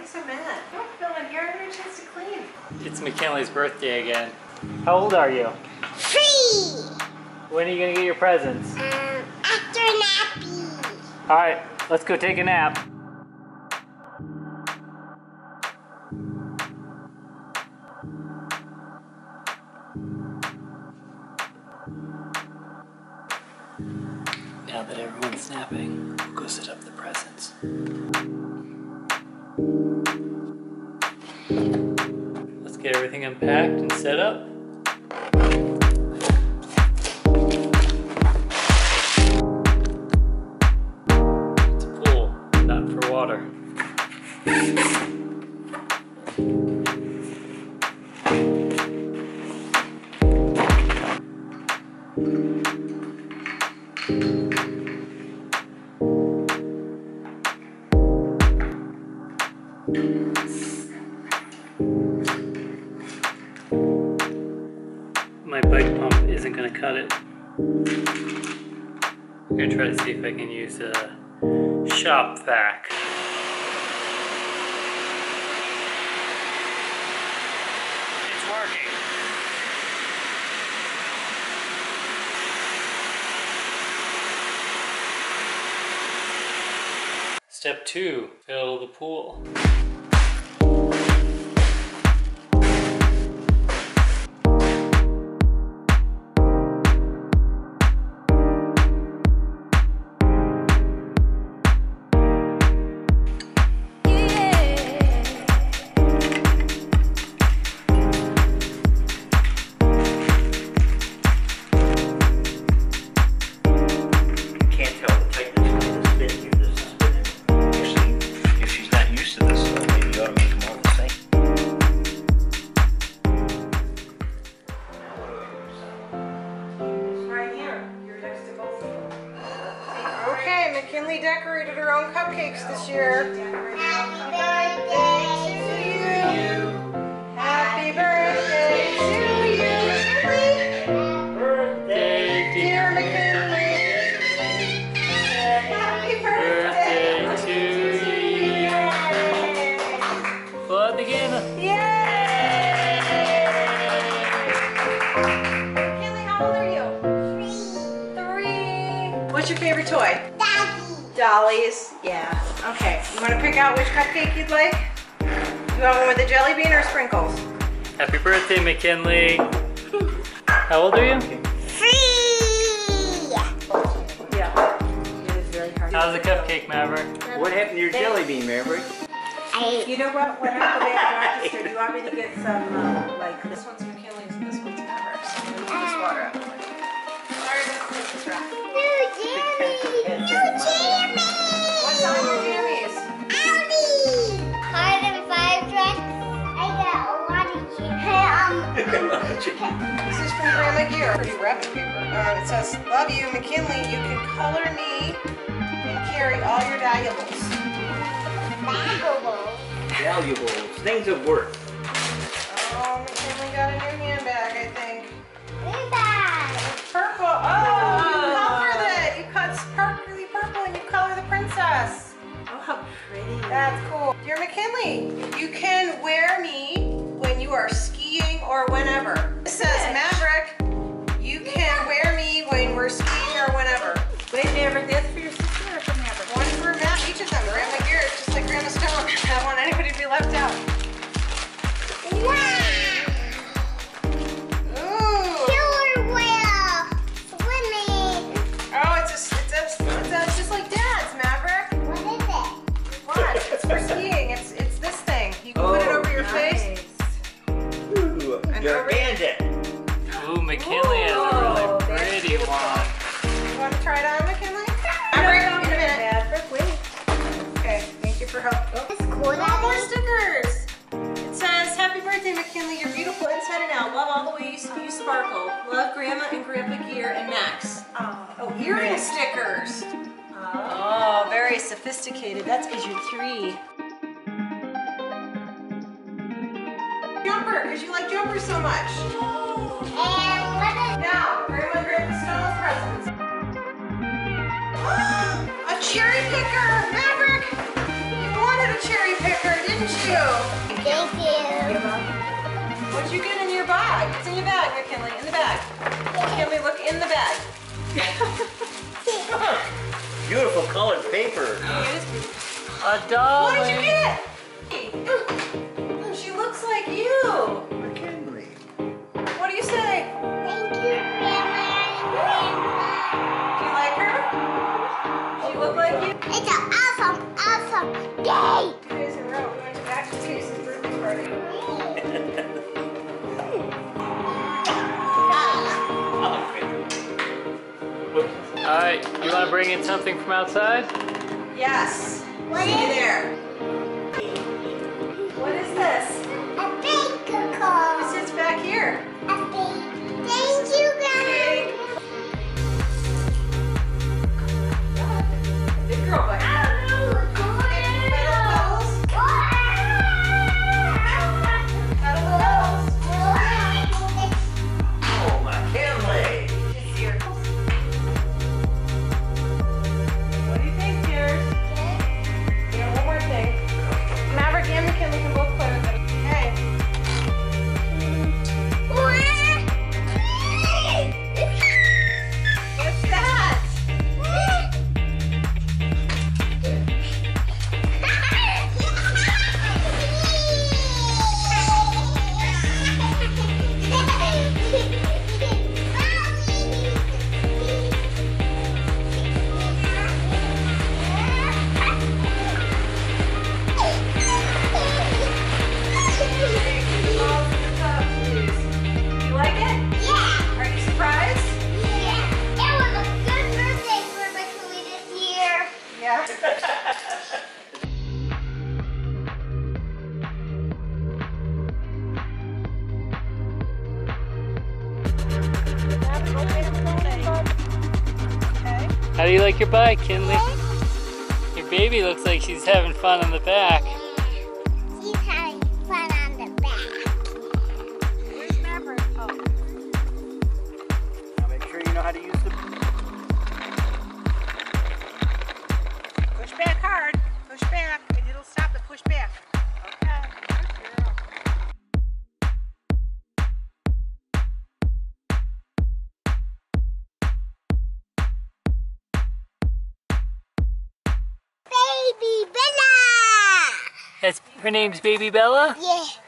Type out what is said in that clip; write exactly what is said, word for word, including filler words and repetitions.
so mad? Don't fill in here. I haven't had a chance to clean. It's McKinley's birthday again. How old are you? Three! When are you gonna get your presents? Um, after nappy. Alright, let's go take a nap. Now that everyone's napping, we'll go set up the presents. Let's get everything unpacked and set up. It's a pool, not for water. My bike pump isn't going to cut it. I'm going to try to see if I can use a shop vac. It's working. Step two, fill the pool. McKinley decorated her own cupcakes this year. Happy birthday to you. Happy birthday to you. Birthday, dear McKinley. Happy birthday to you. Blow the candle. Yay! McKinley, how old are you? Three. Three. What's your favorite toy? Daddy. Dollies. Yeah. Okay. You want to pick out which cupcake you'd like? You want one with the jelly bean or sprinkles? Happy birthday, McKinley. How old are you? Three. Yeah. It is very hard. How's the cupcake, Maverick? What happened to your jelly bean, Maverick? I, You know what? When I go back to Rochester, do you want me to get some, uh, like, this one's McKinley's and this one's Maverick's. I'm gonna move this water out of the way. Sorry, this is rough. no jammy. No jammy. What's on your jammies? Audi. Hard and five tracks. I got a lot of jam. Um, This is from Grandma Gear. Pretty wrapped paper. Uh, it says, love you, McKinley. You can color me and carry all your valuables. valuable. Valuables, things of worth. Oh, McKinley got a new handbag, I think. Goodbye. Purple. Oh, you colored it. You cut sparkly purple and you color the princess. Oh, how pretty. That's cool. Dear McKinley, you can wear me when you are skiing or whenever. It says, Maverick, you can wear me when we're skiing or whenever. Wait, Maverick, that's for your sister or for Maverick? One for Matt, each of them. Grandma Garrett, just like Grandma Stone. I don't want anybody to be left out. Wow. Ooh. Killer whale. Swimming. Oh, it's just, it's, it's, it's, it's just like Dad's, Maverick. What is it? Watch, it's for skiing. It's it's this thing. You can put it over your face. Ooh, And you're a over- bandit. Ooh, McKinley has a really Ooh, that's pretty beautiful. one. You want to try it on, McKinley? Maverick, in a minute. Maverick, wait. Okay, thank you for help. Oh, It's cool, oh, more Daddy. stickers. It says, happy birthday, McKinley. You're beautiful inside and out. Love all the ways you sparkle. Love Grandma and Grandpa Gear and Max. Oh, earring stickers. Oh, very sophisticated. That's because you're three. Jumper, because you like jumpers so much. And what is Now, Grandma and Grandpa Stone's presents. A cherry picker! Maverick! You wanted a cherry picker, didn't you? What'd you get in your bag? It's in your bag, McKinley. In the bag. McKinley, look in the bag. Beautiful colored paper. A doll. What did you get? She looks like you. McKinley. What do you say? Thank you, Grandma and Grandpa. Do you like her? She look like you? It's an awesome, awesome day. Two days in a row, we went to Max and Casey's birthday party. Alright, you want to bring in something from outside? Yes. What See is you it? there. What is this? A baker call. It sits back here. A baker. Thank you, Grandma. Big girl bike. Oh, McKinley. What do you think, dears? Yeah, one more thing. Maverick and McKinley can both play with it. Okay. What's that? You like it? Yeah. Are you surprised? Yeah. It was a good birthday for McKinley this year. Yeah. How do you like your bike, Kinley? Your baby looks like she's having fun on the back. She's having fun on the back. Where's Maverick? Oh. Now make sure you know how to use the. Push back hard. Push back. And it'll stop it. Push back. Okay. Good girl. Baby Bella! That's her name's Baby Bella? Yeah.